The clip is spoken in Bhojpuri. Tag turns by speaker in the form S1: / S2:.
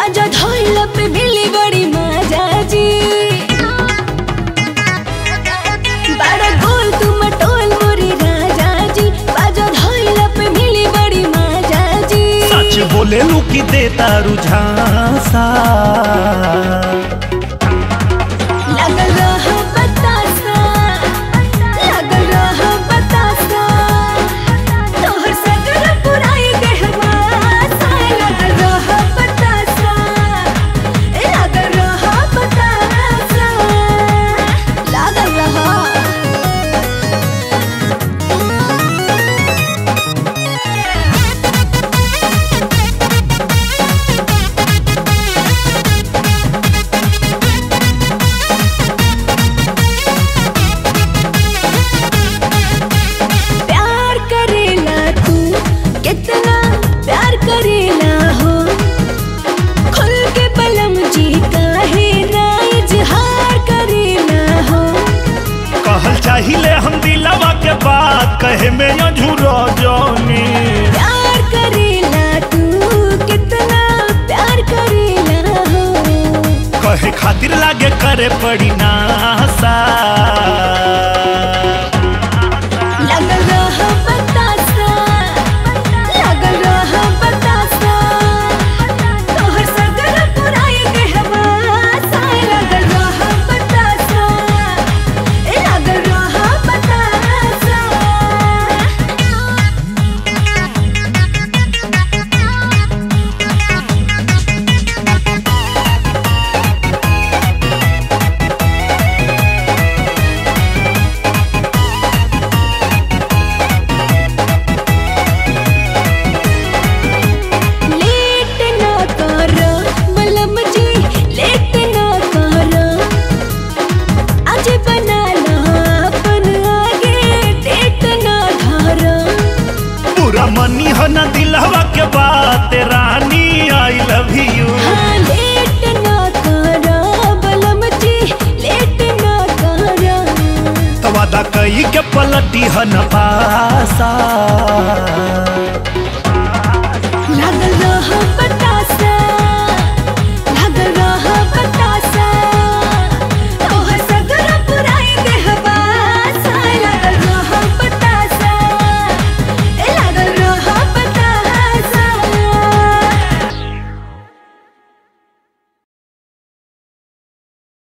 S1: बाजा धोइला पे मिली बड़ी मजा जी। बड़ा गोल तुम टोल मोरी राजा जी, बाजा धोइला पे मिली बड़ी मजा जी।
S2: सच बोले लू की देता रुझासा,
S1: लगल रहा बतासा, लगल रहा बतासा, तोहर सगर पुराई देहवासा। लगल रहा बतासा, लगल रहा बतासा, लगल रहा। प्यार करेला तू कितना प्यार करेला हो, खुल के बलम जी काहे ना इजहार करेला हो।
S2: कहल चाहिए हम दिलवा के बात, कहे में अझूरो जोनी।
S1: प्यार करेला तू कितना प्यार करेला हो,
S2: कहे खातिर लागे करे पड़ी नासा।
S1: लगल रहा बतासा, लगल रहा बतासा, तोहर सगर पुराई देहवासा। लगल रहा बतासा, लगल रहा बतासा। लेट ना करो बलम जी, लेट ना करो, आज बना लो अपन आगे डेट ना धरो।
S2: पूरा मनी हो न दिलवा के बात रानी, आई लव यू।
S1: हाँ लेट ना करो बलम जी, लेट ना करो,
S2: तो वादा कई के पलटी हो न पासा।